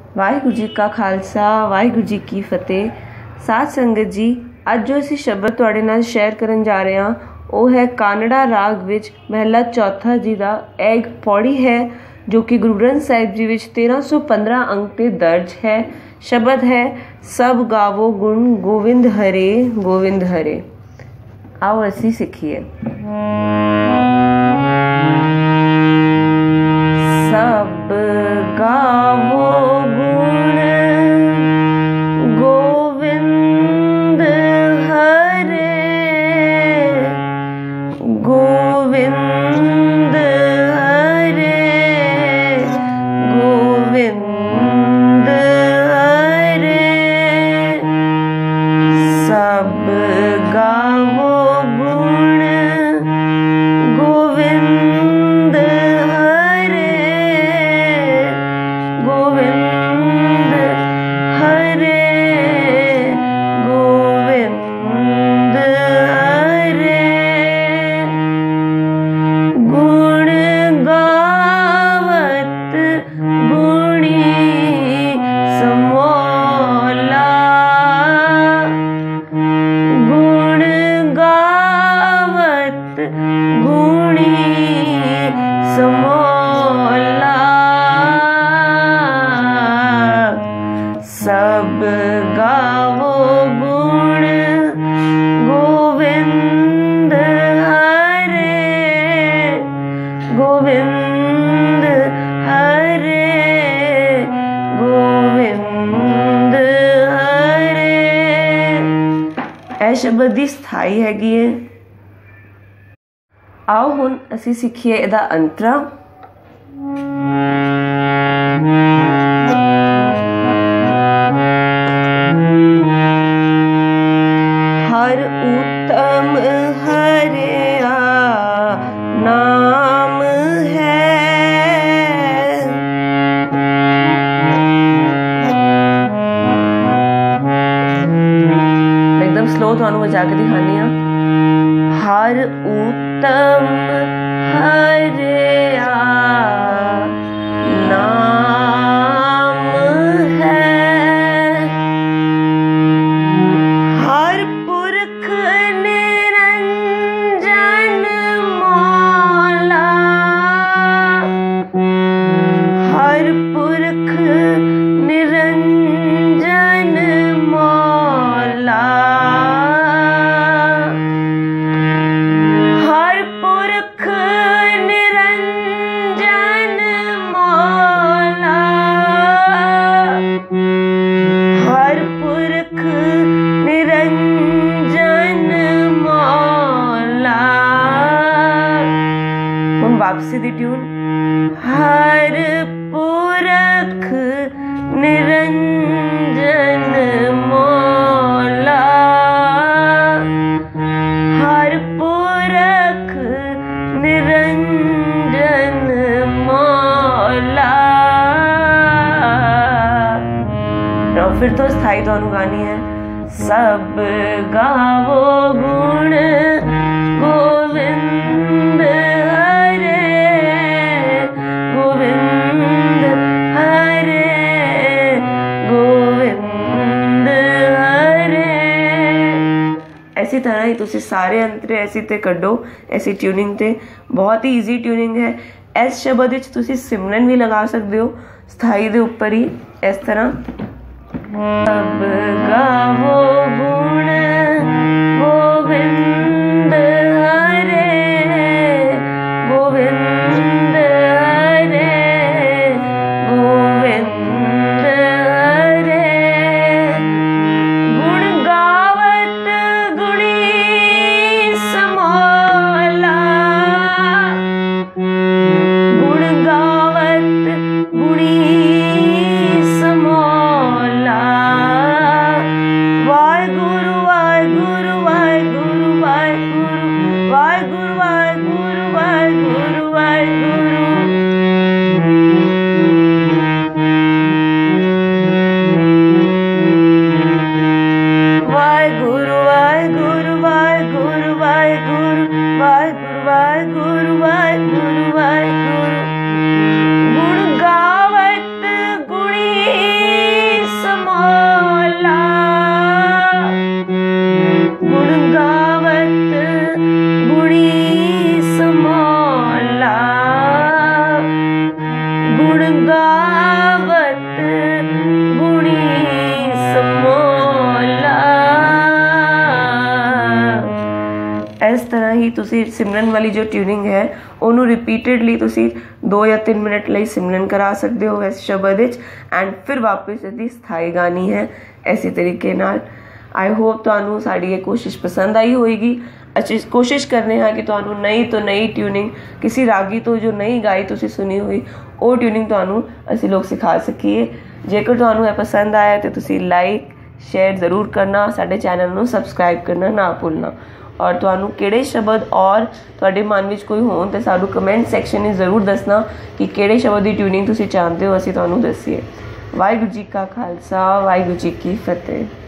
वाहिगुरू जी का खालसा वाहिगुरू जी की फतेह। साध संगत जी, ਅੱਜ जो ਅਸੀਂ शब्द ਤੁਹਾਡੇ ਨਾਲ शेयर ਕਰਨ जा रहे ਹਾਂ ਉਹ है कानड़ा राग ਵਿੱਚ महला चौथा जी ਦਾ। ਇਹ ਇੱਕ पौड़ी है जो कि गुरु ग्रंथ साहिब जी ਵਿੱਚ 1315 अंक ਤੇ दर्ज है। शब्द है सब गावो गुण गोविंद हरे। आओ ਅਸੀਂ सिखिए। सब गावो गुण गोविंद हरे, गोविंद हरे, गोविंद हरे। सब गावो गुण गोविंद हरे, गोविंद हरे, गोविंद हरे। गुण गावत गुणी समोला, गुण गावत गुणी समोला। सब गावो गुण गोविंद हरे, गोविंद हरे, गोविंद हरे। ਇਹ शब्द ਦੀ ਸਥਾਈ ਹੈਗੀ ਹੈ। आओ हुण असी सीखिए इहदा अंतरा। हर उत्तम हरिया नाम है, एकदम स्लो तुहानू बजा के दिखानी है। हर उत्तम हरिया नाम है, हर पुरख निरंजन मौला, हर पुरख निरंजन मौला। हर पुरख निरंजन मौला, हर पुरख निरंजन मौला। हुण वापसी दी ट्यून। हर पुरख निरंजन मौला, हर पुरख निरंजन मौला। फिर तो स्थाई तो गानी है। सब गावो गुण गोविंद हरे, गोविंद हरे, गोविंद हरे। इसी तरह ही तुसी सारे अंतरे ऐसी ते कड्डो, ऐसी ट्यूनिंग ते। बहुत ही ईजी ट्यूनिंग है। इस शब्द विच तुसी सिमरन भी लगा सकते हो स्थाई दे उपर ही, इस तरह। सब गावो गुण गोविंद हरे, गोविंद हरे, गोविंद हरे। गुण गावत गुणी समोला, गुण गावत गुणी समोला। वाहिगुरू ਗਾਵਤ ਗੁਣੀ ਸਮੋਲਾ। ਇਸ ਤਰ੍ਹਾਂ ਹੀ ਤੁਸੀਂ ਸਿਮਰਨ ਵਾਲੀ ਜੋ ਟਿਊਨਿੰਗ ਹੈ ਉਹਨੂੰ ਰਿਪੀਟਡਲੀ ਤੁਸੀਂ 2 ਜਾਂ 3 ਮਿੰਟ ਲਈ ਸਿਮਰਨ ਕਰਾ ਸਕਦੇ ਹੋ ਇਸ ਸ਼ਬਦ ਵਿੱਚ, ਐਂਡ ਫਿਰ ਵਾਪਸ ਇਹਦੀ ਸਥਾਈ ਗਾਣੀ ਹੈ ਇਸੇ ਤਰੀਕੇ ਨਾਲ। ਆਈ ਹੋਪ ਤੁਹਾਨੂੰ ਸਾਡੀ ਇਹ ਕੋਸ਼ਿਸ਼ ਪਸੰਦ ਆਈ ਹੋਏਗੀ। ਅਸੀਂ ਕੋਸ਼ਿਸ਼ ਕਰਨੇ ਹਾਂ ਕਿ ਤੁਹਾਨੂੰ ਨਈ ਤੋਂ ਨਈ ਟਿਊਨਿੰਗ, ਕਿਸੇ ਰਾਗੀ ਤੋਂ ਜੋ ਨਈ ਗਾਈ ਤੁਸੀਂ ਸੁਣੀ ਹੋਈ ਉਹ ਟਿਊਨਿੰਗ ਤੁਹਾਨੂੰ ਅਸੀਂ ਲੋਕ ਸਿਖਾ ਸਕੀਏ। ਜੇਕਰ ਤੁਹਾਨੂੰ ਇਹ ਪਸੰਦ ਆਇਆ ਤਾਂ ਤੁਸੀਂ ਲਾਈਕ ਸ਼ੇਅਰ ਜ਼ਰੂਰ ਕਰਨਾ, ਸਾਡੇ ਚੈਨਲ ਨੂੰ ਸਬਸਕ੍ਰਾਈਬ ਕਰਨਾ ਨਾ ਭੁੱਲਣਾ। ਔਰ ਤੁਹਾਨੂੰ ਕਿਹੜੇ ਸ਼ਬਦ ਔਰ ਤੁਹਾਡੇ ਮਨ ਵਿੱਚ ਕੋਈ ਹੋਣ ਤਾਂ ਸਾਨੂੰ ਕਮੈਂਟ ਸੈਕਸ਼ਨ ਵਿੱਚ ਜ਼ਰੂਰ ਦੱਸਣਾ ਕਿ ਕਿਹੜੇ ਸ਼ਬਦ ਦੀ ਟਿਊਨਿੰਗ ਤੁਸੀਂ ਚਾਹੁੰਦੇ ਹੋ ਅਸੀਂ ਤੁਹਾਨੂੰ ਦੱਸੀਏ। ਵਾਹਿਗੁਰੂ ਜੀ ਕਾ ਖਾਲਸਾ, ਵਾਹਿਗੁਰੂ ਜੀ ਕੀ ਫਤਿਹ।